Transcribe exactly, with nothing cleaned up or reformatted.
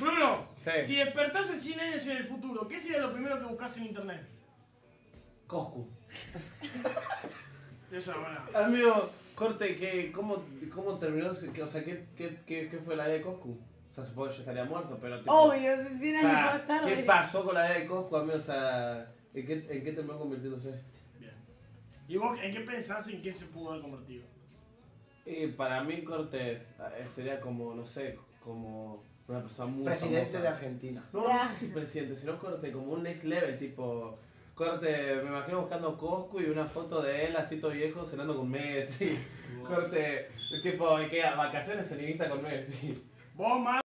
Bruno, Sí. si despertase cien años en el futuro, ¿qué sería lo primero que buscas en internet? Coscu. Eso es buena. Amigo, corte, ¿qué, cómo, ¿cómo terminó? O sea, ¿qué, qué, qué, qué fue la vida de Coscu? O sea, supongo que yo estaría muerto, pero... Tipo, Obvio, hace cien o años sea, más tarde. ¿qué pasó con la vida de Coscu, amigo? O sea, ¿en qué, en qué terminó convirtiéndose? Bien. ¿Y vos en qué pensás en qué se pudo haber convertido? Y para mí, Cortés eh, sería como, no sé, como una persona muy Presidente famosa. de Argentina. No, no sé si presidente, sino Corte, como un next level, tipo... Corte, me imagino buscando Coscu y una foto de él así todo viejo cenando con Messi. Corte, tipo, ¿qué? Vacaciones en Ibiza con Messi. Vos, más